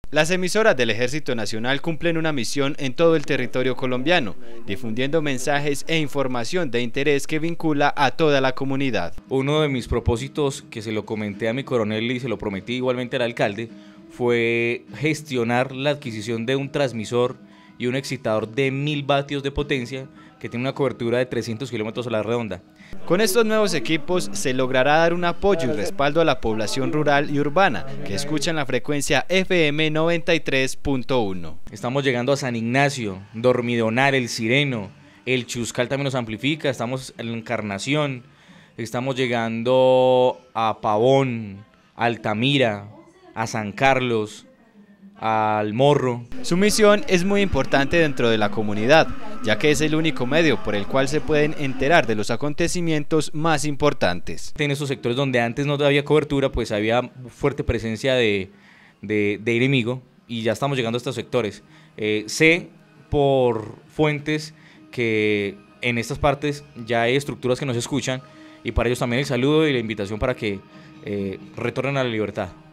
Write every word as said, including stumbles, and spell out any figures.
Las emisoras del Ejército Nacional cumplen una misión en todo el territorio colombiano, difundiendo mensajes e información de interés que vincula a toda la comunidad. Uno de mis propósitos, que se lo comenté a mi coronel y se lo prometí igualmente al alcalde, fue gestionar la adquisición de un transmisor y un excitador de mil vatios de potencia que tiene una cobertura de trescientos kilómetros a la redonda. Con estos nuevos equipos se logrará dar un apoyo y respaldo a la población rural y urbana que escuchan la frecuencia F M noventa y tres punto uno. Estamos llegando a San Ignacio, Dormidonar, El Sireno, El Chuscal también nos amplifica, estamos en Encarnación, estamos llegando a Pavón, a Altamira, a San Carlos, al Morro. Su misión es muy importante dentro de la comunidad, ya que es el único medio por el cual se pueden enterar de los acontecimientos más importantes. En esos sectores donde antes no había cobertura, pues había fuerte presencia de, de, de enemigo, y ya estamos llegando a estos sectores. Eh, sé por fuentes que en estas partes ya hay estructuras que nos escuchan, y para ellos también el saludo y la invitación para que eh, retornen a la libertad.